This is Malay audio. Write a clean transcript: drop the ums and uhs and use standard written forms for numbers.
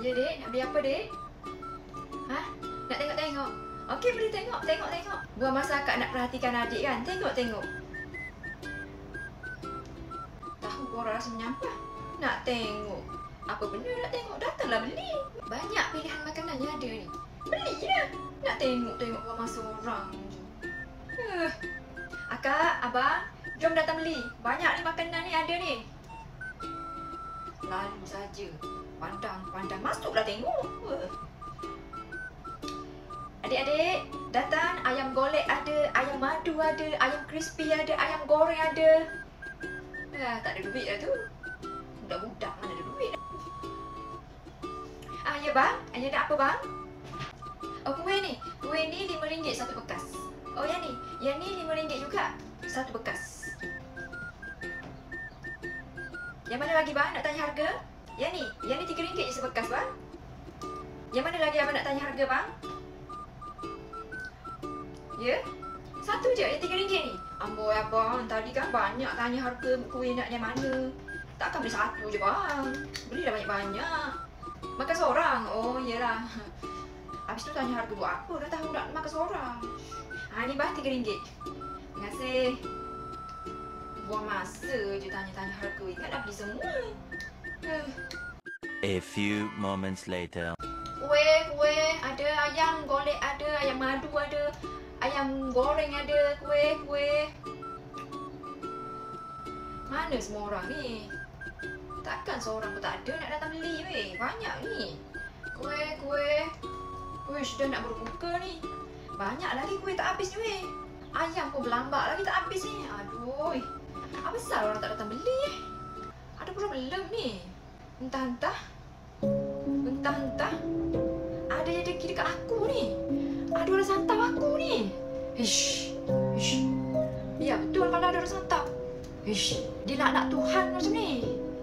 Ya, Dek. Nak beli apa, Dek? Hah? Nak tengok-tengok? Okey, boleh tengok. Tengok-tengok. Buat masa akak nak perhatikan adik kan? Tengok-tengok. Tahu korang rasa menyampah. Nak tengok. Apa benda nak tengok? Datanglah beli. Banyak pilihan makanan yang ada ni. Belilah. Nak tengok-tengok buat masa orang je. Akak, abang, jom datang beli. Banyak ni makanan ni ada ni. Lalu saja. Pandang. Masuklah tengok. Adik-adik, datang. Ayam golek ada, ayam madu ada, ayam crispy ada, ayam goreng ada. Tak ada duit lah tu. Budak-budak mana ada duit. Ya bang, ayah nak apa bang? Oh, kuih ni RM5 satu bekas. Oh, yang ni RM5 juga satu bekas. Yang mana lagi bang nak tanya harga? Yang ni RM3 je sebekas bang. Yang mana lagi abang nak tanya harga bang? Ya? Satu je yang RM3 ni. Amboi abang, tadi kan banyak tanya harga kuih nak yang mana. Takkan beli satu je bang. Belilah banyak-banyak. Makan seorang. Oh, iyalah. Habis tu tanya harga buat apa? Dah tahu nak makan seorang. Ni bang RM3. Terima kasih. Buang masa je tanya-tanya harga. Ingat dah beli semua. A few moments later. Kuih ada, ayam golek ada, ayam madu ada, ayam goreng ada, kuih. Mana semua orang ni? Takkan seorang pun tak ada nak datang beli weh. Banyak ni. Kuih. Wish, dah nak berbuka ni. Banyak lagi kuih tak habis ni weh. Ayam pun berlambak lagi tak habis ni. Aduh. Apa pasal orang tak datang beli Ada problem ni. Entah-entah ada yang deki dekat aku ni. Ada orang santap aku ni. Ish. Ya betul kalau ada orang santap. Ish, dia nak Tuhan macam ni.